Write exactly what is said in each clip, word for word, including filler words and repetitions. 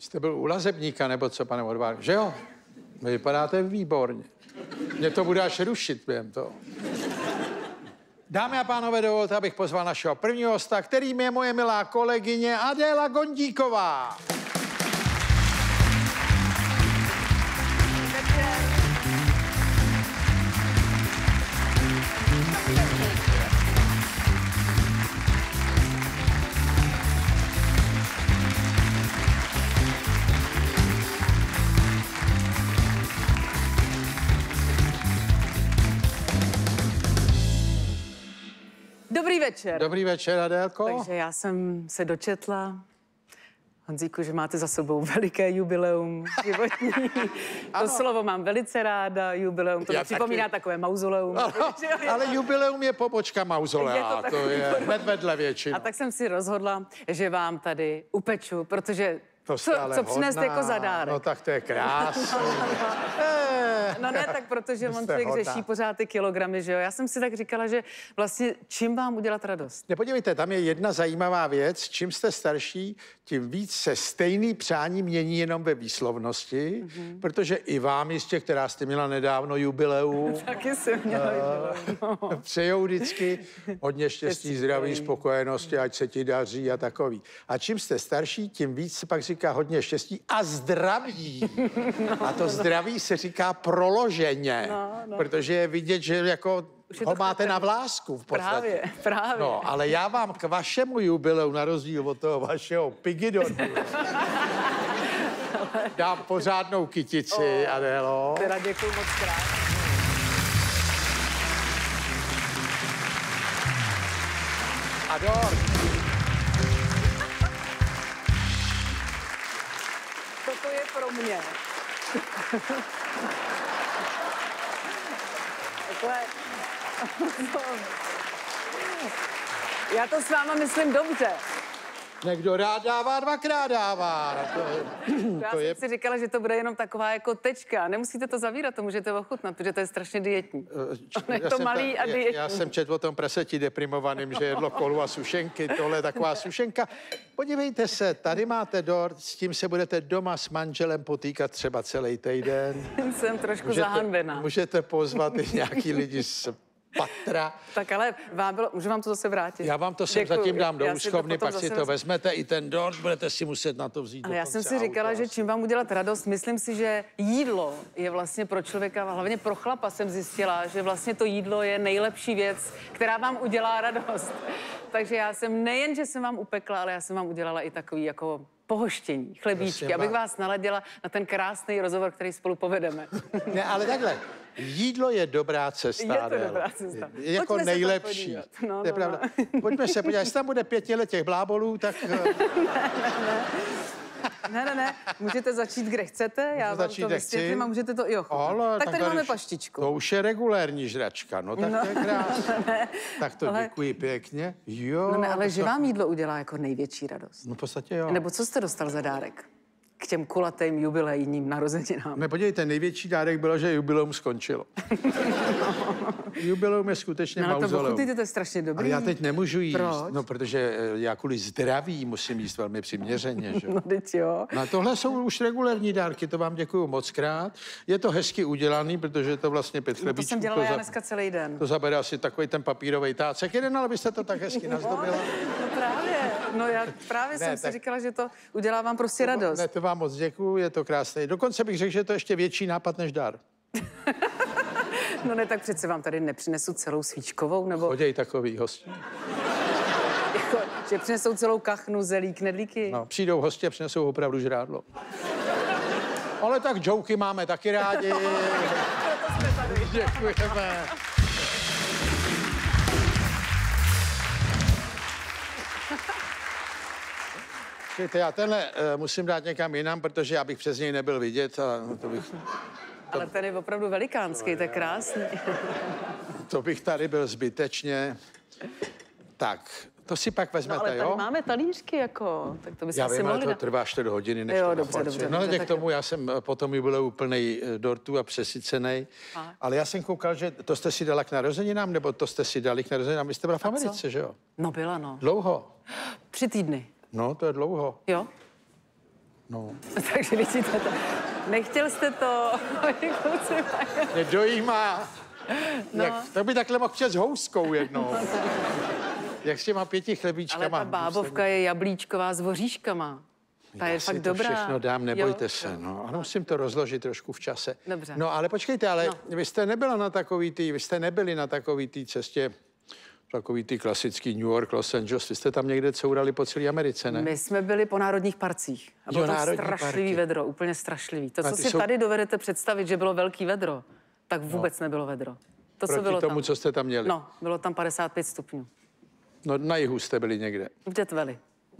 jste byl u lazebníka, nebo co, pane Odvár? Že jo? Vy vypadáte výborně. Mě to bude až rušit během toho. Dámy a pánové, dovolte, abych pozval našeho prvního hosta, kterým je moje milá kolegyně Adéla Gondíková. Dobrý večer. Dobrý večer, Adélko. Takže já jsem se dočetla, Honzíku, že máte za sebou veliké jubileum životní. To slovo mám velice ráda, jubileum, to mi připomíná taky takové mauzoleum. Ano, ale jubileum je pobočka mauzolea, je to, to je hned vedle většinu. A tak jsem si rozhodla, že vám tady upeču, protože to co, co přinést jako za dárek? No tak to je krásný. No ne, tak protože on člověk řeší pořád ty kilogramy, že jo? Já jsem si tak říkala, že vlastně čím vám udělat radost? Nepodívejte, tam je jedna zajímavá věc. Čím jste starší, tím víc se stejný přání mění jenom ve výslovnosti, mm-hmm. protože i vám jistě, která jste měla nedávno jubileum. Taky jsem měla jubileum. No. Přejou vždycky hodně štěstí, zdraví, spokojenosti, ať se ti daří a takový. A čím jste starší, tím víc se pak říká hodně štěstí a zdraví. No, a to zdraví se říká proloženě, no, no. protože je vidět, že jako ho máte na vlásku v podstatě. Právě, právě. No, ale já vám k vašemu jubileu, na rozdíl od toho vašeho pigidonu, dám pořádnou kytici, oh, Adélo. Teda děkuju moc krát. Ador. Toto je pro mě. Takhle. Já to s váma myslím dobře. Někdo rád dává, dvakrát dává. To je, Já to jsem je... si říkala, že to bude jenom taková jako tečka. Nemusíte to zavírat, to můžete ochutnat, protože to je strašně dietní. Já je to malý ta, a dietní. Já, já jsem četl o tom praseti deprimovaným, že jedlo kolu a sušenky. Tohle je taková sušenka. Podívejte se, tady máte dort, s tím se budete doma s manželem potýkat třeba celý týden. Jsem trošku můžete, zahanbená. Můžete pozvat i nějaký lidi z patra. Tak ale vám bylo, můžu vám to zase vrátit? Já vám to sem Děkuju. zatím dám do Já úschovny, to pak si to zase... vezmete, i ten dort, budete si muset na to vzít. Ale já jsem si říkala, že čím vám udělat radost, myslím si, že jídlo je vlastně pro člověka, hlavně pro chlapa jsem zjistila, že vlastně to jídlo je nejlepší věc, která vám udělá radost. Takže já jsem nejen, že jsem vám upekla, ale já jsem vám udělala i takový jako pohoštění, chlebíčky, Prosím, abych vás naladila na ten krásný rozhovor, který spolu povedeme. Ne, ale takhle. Jídlo je dobrá cesta. Je to dobrá cesta. Je jako Pojďme nejlepší. No, no, to je pravda. No. Pojďme se podívat, jestli tam bude pět let těch blábolů, tak... ne, ne, ne. Ne, ne, ne, můžete začít, kde chcete, já vám to vysvětlím a můžete to i ochutnat. Tak tady máme paštičku. To už je regulérní žračka, no tak no, to je krásné. Ne, tak to ale... děkuji pěkně. Jo. No ne, ale to že vám jídlo udělá jako největší radost. No v podstatě jo. Nebo co jste dostal za dárek k těm kulatým jubilejním narozeninám? Ne, podívejte, největší dárek bylo, že jubileum skončilo. no. Jubileum je skutečně no, mauzoleum. No to ochutnejte, to je strašně dobrý. Ale já teď nemůžu jíst, Proč? no protože já kvůli zdraví musím jíst velmi přiměřeně, že? No teď jo. No tohle jsou už regulérní dárky, to vám děkuju moc krát. Je to hezky udělaný, protože to vlastně pět chlebíčků. No to jsem dělala já dneska celý den. To zabere asi takový ten papírový tácek jeden, ale byste to tak hezky nazdobila. No právě, no já právě ne, jsem tak... si říkala, že to udělá vám prostě to, radost. Ne, to vám moc děkuju, je to krásné. Dokonce bych řekl, že je to ještě větší nápad než dar. No ne, tak přece vám tady nepřinesu celou svíčkovou, nebo... Choděj takový hosti. Jako, že přinesou celou kachnu, zelí, knedlíky. No, přijdou hosti a přinesou opravdu žrádlo. Ale tak joky máme taky rádi. To jsme tady. Děkujeme. Víte, já tenhle uh, musím dát někam jinam, protože já bych přes něj nebyl vidět a no, to bych... Ale ten je opravdu velikánský, to je krásný. To bych tady byl zbytečně. Tak, to si pak vezmete, no, ale jo? Ale máme talířky, jako, tak to byste já asi vím, mohli... ale to na... trvá čtyři hodiny, než jo, to dobře, dobře, No, dobře, k tomu já jsem potom jubileu plnej dortů a přesycenej. A. Ale já jsem koukal, že to jste si dala k narozeninám, nebo to jste si dali k narozeninám? Vy jste byla v Americe, že jo? No byla, no. Dlouho? Tři týdny. No, to je dlouho. Jo? No. Takže vidíte to. Nechtěl jste to. Nedojímá. No. Jak, tak by takhle mohl přijít s houskou jednou. Jak s těma pěti chlebíčkama. Ale ta bábovka je jablíčková s voříškama. Ta je Já fakt si to dobrá. všechno dám, nebojte jo, se. jo. No. Ano, musím to rozložit trošku v čase. Dobře. No, ale počkejte, ale No. vy jste nebyla na takový tý, vy jste nebyli na takový tý cestě, takový ty klasický New York, Los Angeles, vy jste tam někde courali po celé Americe, ne? My jsme byli po národních parcích. A bylo Jo, tam národní strašlivý parky. vedro, úplně strašlivý. To, A co ty si jsou- tady dovedete představit, že bylo velký vedro, tak vůbec no. nebylo vedro. To, co Proti bylo tomu, tam. co jste tam měli. No, bylo tam padesát pět stupňů. No, na jihu jste byli někde. V Detveli.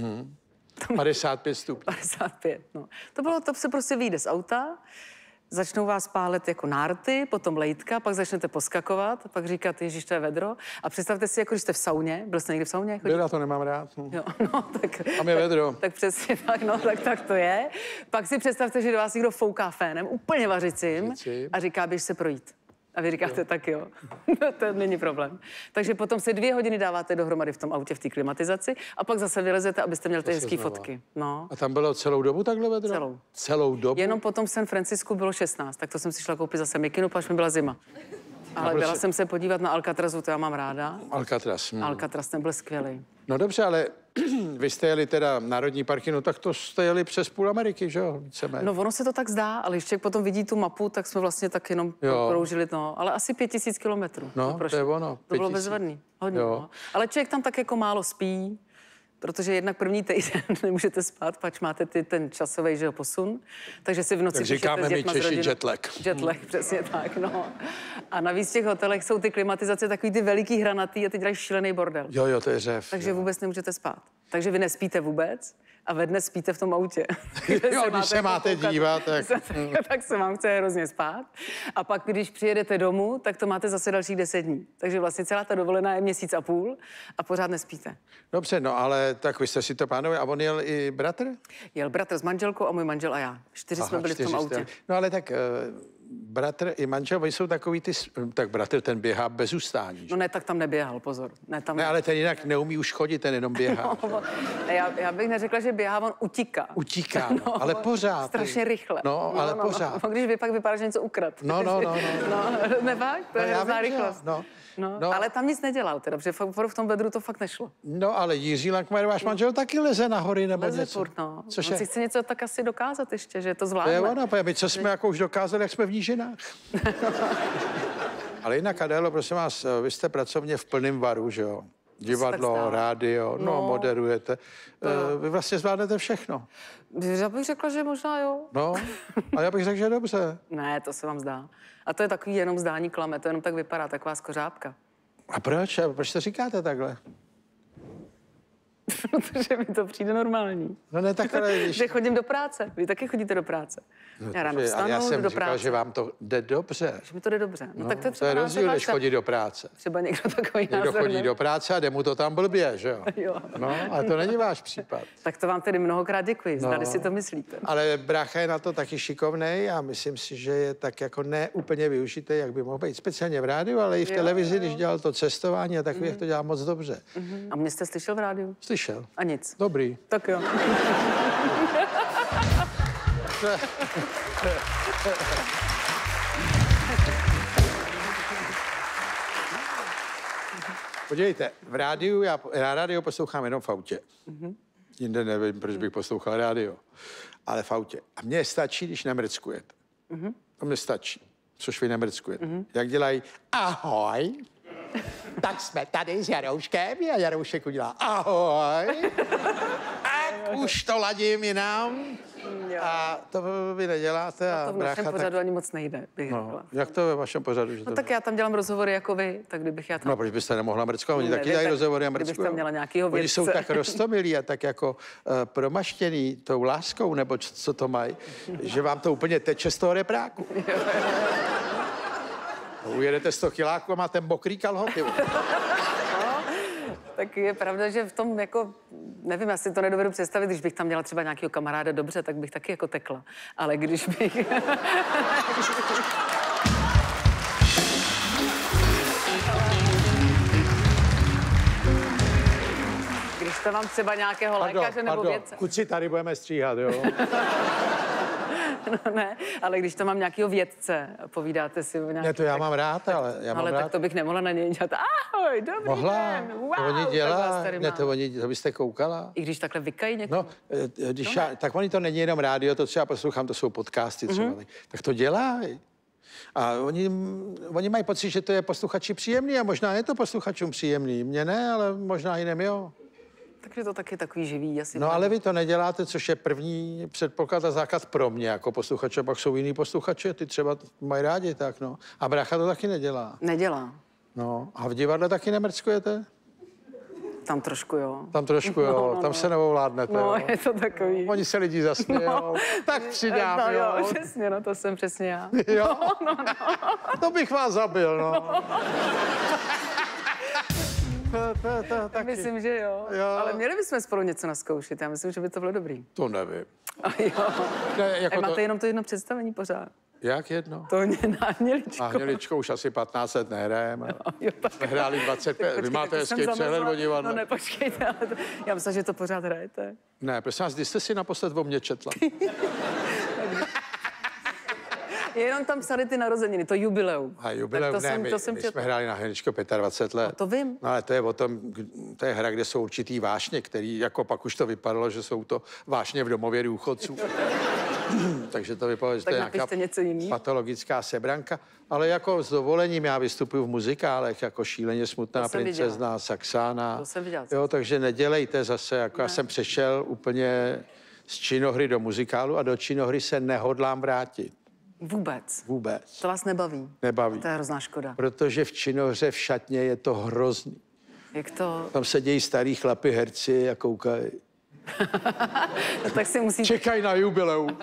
padesát pět stupňů. padesát pět, no. To bylo, to se prostě vyjde z auta, začnou vás pálet jako nárty, potom lejtka, pak začnete poskakovat, pak říkat, ježiš, to je vedro. A představte si, jako když jste v sauně, byl jste někdy v sauně? Chodí... Já to nemám rád. Hm. Jo, no, tak, Tam je vedro. Tak, tak přesně tak, no, tak, tak to je. Pak si představte, že do vás někdo fouká fénem, úplně vařicím, Vařicím. a říká, běž se projít. A vy říkáte, jo. tak jo, to není problém. Takže potom se dvě hodiny dáváte dohromady v tom autě v té klimatizaci a pak zase vylezete, abyste měl ty Zase hezký znova. fotky. No. A tam bylo celou dobu takhle vedro? Celou. Celou dobu? Jenom potom v San Francisku bylo šestnáct, tak to jsem si šla koupit zase mikinu, až mi byla zima. Ale prostě- byla jsem se podívat na Alcatrazu, to já mám ráda. Alcatraz. Hm. Alcatraz, ten byl skvělý. No dobře, ale vy jste jeli teda národní parky, no tak to jste jeli přes půl Ameriky, že jo? Víceméně. No ono se to tak zdá, ale ještě jak potom vidí tu mapu, tak jsme vlastně tak jenom Jo. proužili, no, ale asi pět tisíc kilometrů. No, jsme to prošli. je ono, To pět bylo tisíc. bezvadný, hodně. Jo. No. Ale člověk tam tak jako málo spí, protože jednak první týden nemůžete spát, pač máte ty, ten časový, že jo, posun, takže si v noci Tak píšete říkáme s my dětma, s Češi rodinou. jetlag. Jetlag, přesně tak, no. A navíc v těch hotelech jsou ty klimatizace takový ty veliký hranatý a ty dělají šílený bordel. Jo, jo, to je řev. Takže jo. vůbec nemůžete spát. Takže vy nespíte vůbec a ve dne spíte v tom autě. Kde Jo, když se máte koukat, dívat, tak- tak se vám chce hrozně spát. A pak, když přijedete domů, tak to máte zase dalších deset dní. Takže vlastně celá ta dovolená je měsíc a půl a pořád nespíte. Dobře, no ale tak vy jste si to plánovali a on jel i bratr? Jel bratr s manželkou a můj manžel a já. Čtyři jsme byli v tom čtyři autě. jste- No ale tak uh, bratr i manžel, oni jsou takový ty, s- tak bratr ten běhá bez ustání. No ne, tak tam neběhal, pozor. Ne, tam... Ne, ale ten jinak neumí už chodit, ten jenom běhá. No, ne, já, já bych neřekla, že běhá, on utíká. Utíká, no, ale pořád. Strašně rychle. No, ale pořád. No, když vy pak vypadá, že něco ukradl. No, no, no, no. no ne fakt? To No, je já hrozná vím, že jo, rychlost. no. No, No. ale tam nic nedělal teda, protože fakt, v tom vedru to fakt nešlo. No, ale Jiří Lankmajer, váš manžel, taky leze na hory nebo Leze něco. furt, no. Což On je? si chce něco tak asi dokázat ještě, že to To je zvládne. ono, protože my, co jsme jako už dokázali, jak jsme v nížinách. Ale jinak, Adélo, prosím vás, vy jste pracovně v plném varu, že jo? Divadlo, stává. rádio, no, No. moderujete. Eh, Vy vlastně zvládnete všechno. Já bych řekla, že možná jo. No, a já bych řekl, že dobře. Ne, to se vám zdá. A to je takový jenom zdání klame, to jenom tak vypadá, taková skořápka. A proč? A proč to říkáte takhle? Protože mi to přijde normální. No ne, tak ale když... Že chodím do práce. Vy taky chodíte do práce. Já ráno ale vstanu, já jdu jsem do říkal, práce. že vám to jde dobře. Že mi to jde dobře. No, No, tak to je to třeba je náš rozdíl, než váš- chodit do práce. Třeba někdo takový Někdo názor, chodí ne? do práce a jde mu to tam blbě, že jo? Jo. No, ale to není váš případ. Tak to vám tedy mnohokrát děkuji, zdali No. si to myslíte. Ale brácha je na to taky šikovnej a myslím si, že je tak jako neúplně využitý, jak by mohl být. Speciálně v rádiu, ale i v Jo, televizi, jo. když dělal to cestování a takový, jak to dělá moc dobře. A mě jste slyšel v rádiu? Slyšel? A nic. Dobrý. Tak jo. Podívejte, v rádiu, já, já rádio poslouchám jenom v autě. Jinde nevím, proč bych poslouchal rádio. Ale v autě. A mně stačí, když nemrckujete. To mně stačí, což vy nemrckujete. Jak dělají ahoj, tak jsme tady s Jarouškem a Jaroušek udělá ahoj. A už to ladím jinam. Jo. A to vy neděláte a To v našem brácha pořadu tak... ani moc nejde, bych No, řekla. jak to ve vašem pořadu? Že No to... tak já tam dělám rozhovory jako vy, tak kdybych já tam... No, proč byste nemohla mrckovat? Oni No, taky nevím, dělají tak rozhovory a kdybych mrckujou. tam měla nějakýho Oni jsou vědce. tak roztomilí a tak jako uh, promaštěný tou láskou, nebo c- co to mají, že vám to úplně teče z toho repráku. Ujedete sto kiláků a máte mokrý kalhoty. Tak je pravda, že v tom jako, nevím, já si to nedovedu představit, když bych tam měla třeba nějakého kamaráda dobře, tak bych taky jako tekla. Ale když bych... Když Když to mám třeba nějakého Pardon, lékaře nebo pardon. vědce. Kuci tady budeme stříhat, jo? No ne, ale když to mám nějakého vědce, povídáte si o nějaký... Ne, to já mám rád, ale já mám Ale rád. tak to bych nemohla na něj dělat. Ahoj, dobrý Mohla, den, wow, to oni tak dělá, vás tady ne, mám. to oni, to byste koukala. I když takhle vykají někomu. No, eh, když já, tak oni to není jenom rádio, to třeba poslouchám, to jsou podcasty třeba, mm-hmm. tak to dělají. A oni, oni mají pocit, že to je posluchači příjemný a možná je to posluchačům příjemný. Mně ne, ale možná jiným jo. Takže to taky takový živý asi. No ale vy to neděláte, což je první předpoklad a základ pro mě jako posluchače, pak jsou jiný posluchače, ty třeba mají rádi, tak no. A brácha to taky nedělá. Nedělá. No, a v divadle taky nemrckujete? Tam trošku jo. Tam trošku, jo, No, no, tam no. se neovládnete, No, jo. je to takový. Oni se lidi zasmějou, no. Tak přidám, no, jo. jo. Přesně, no to jsem přesně já. Jo, no, no. To bych vás zabil, no. no. To, to, to, taky. Myslím, že jo. Jo. Ale měli bychom spolu něco naskoušet. Já myslím, že by to bylo dobrý. To nevím. A jo. Ne, jako A máte to... jenom to jedno představení pořád. Jak jedno? To je na Hněličko. A Hněličko už asi patnáct let nehrajeme. Jo, tak. Jsme hráli dvacet pět. Vy máte to jsem hezký přehled zamazla. o divadle. No ne, počkejte, ale to... já myslím, že to pořád hrajete. Ne, prosím vás, kdy jste si naposled o mě četla? Jenom tam psali ty narozeniny, to jubileum. A jubileum, Tak to ne, jsem, my, to jsem my četla. jsme hráli na Hněličko dvacet pět let. No to vím. No ale to je o tom, to je hra, kde jsou určitý vášně, který jako pak už to vypadalo, že jsou to vášně v domově důchodců. Takže to vypadalo, že Tak to je napište nějaká něco jiného. patologická sebranka. Ale jako s dovolením já vystupuji v muzikálech, jako Šíleně smutná To jsem princezna, Saxána. To jsem viděla. Jo, takže nedělejte zase, jako ne. Já jsem přešel úplně z činohry do muzikálu a do činohry se nehodlám vrátit. Vůbec. Vůbec. To vás nebaví. Nebaví. To je hrozná škoda. Protože v činohře v šatně je to hrozný. Jak to... Tam sedějí starý chlapi herci a koukají. No, tak si musíte... Čekají na jubileum.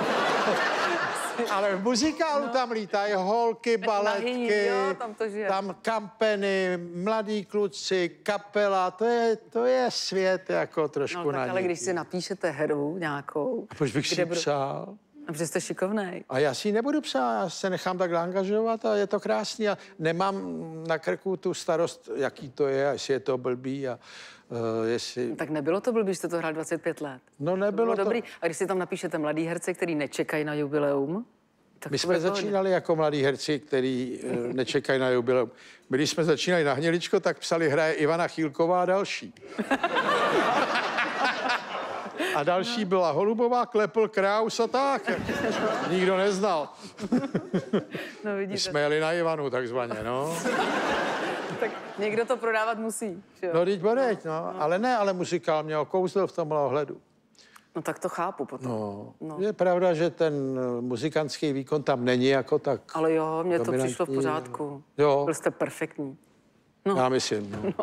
Ale v muzikálu no. Tam lítají holky, baletky, Nahý, jo, tam to žije. tam kampeny, mladí kluci, kapela, to je, to je svět jako trošku No na tak ale ní. když si napíšete hru nějakou... A proč bych si kde budu- psal? A protože jste šikovnej. A já si ji nebudu psát, já se nechám takhle angažovat a je to krásný. A nemám na krku tu starost, jaký to je, a jestli je to blbý a uh, jestli... Tak nebylo to blbý, že jste to hrál dvacet pět let. No To nebylo bylo to... dobrý. A když si tam napíšete mladý herce, který nečekají na jubileum, tak My to jsme bude v pohodě. začínali jako mladí herci, který uh, nečekají na jubileum. My, když jsme začínali na Hněličko, tak psali hraje Ivana Chýlková a další. A další byla Holubová, Klepl, Kraus a tak. Nikdo neznal. No My vidíte, jsme jeli na Ivanu takzvaně, no. tak někdo to prodávat musí. Že jo? No, teď bodeď, no. Ale ne, ale muzikál měl kouzlo v tomhle ohledu. No tak to chápu potom. No, No. je pravda, že ten eh, muzikantský výkon tam není jako tak... Ale jo, mně to dominantní. přišlo v pořádku. Jo. Byl jste perfektní. Já myslím, no.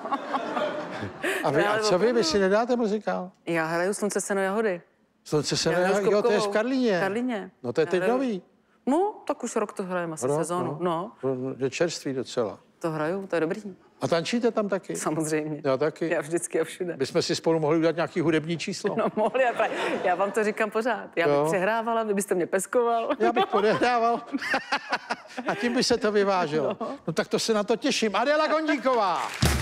A, vy, Ne, a ale co vy, vy opravdu. si nedáte muzikál? Já hraju Slunce, seno, jahody. Slunce se Já ne... hraju s Jo, to je v Kopkovou. Karlíně. V Karlíně. No to je Já teď hraju- nový. No, tak už rok to hrajeme, asi Rok, sezónu. No. no. Je čerstvý docela. To hraju, to je dobrý. A tančíte tam taky? Samozřejmě. Já taky. Já vždycky a všude. Bychom si spolu mohli udělat nějaký hudební číslo. No mohli, já, právě- já vám to říkám pořád. Já bych Jo. přehrávala, vy byste mě peskoval. Já bych podehrával. A tím by se to vyváželo. No. no tak to se na to těším. Adéla Gondíková.